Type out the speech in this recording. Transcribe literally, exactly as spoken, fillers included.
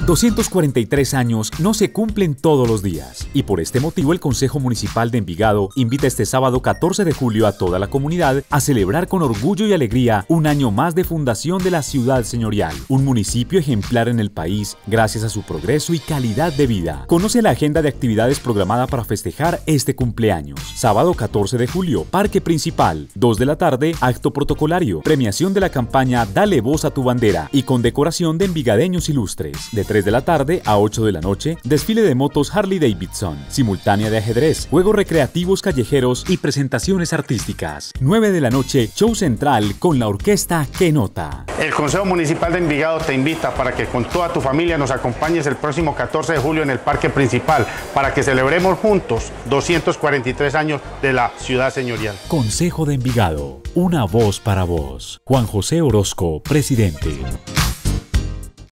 doscientos cuarenta y tres años no se cumplen todos los días, y por este motivo el Consejo Municipal de Envigado invita este sábado catorce de julio a toda la comunidad a celebrar con orgullo y alegría un año más de fundación de la ciudad señorial, un municipio ejemplar en el país gracias a su progreso y calidad de vida. Conoce la agenda de actividades programada para festejar este cumpleaños. Sábado catorce de julio, Parque Principal, dos de la tarde, acto protocolario, premiación de la campaña Dale Voz a tu Bandera y condecoración de envigadeños ilustres. De tres de la tarde a ocho de la noche, desfile de motos Harley Davidson, simultánea de ajedrez, juegos recreativos callejeros y presentaciones artísticas. nueve de la noche, show central con la orquesta Que Nota. El Consejo Municipal de Envigado te invita para que con toda tu familia nos acompañes el próximo catorce de julio en el Parque Principal para que celebremos juntos doscientos cuarenta y tres años de la ciudad señorial. Consejo de Envigado, una voz para vos. Juan José Orozco, presidente.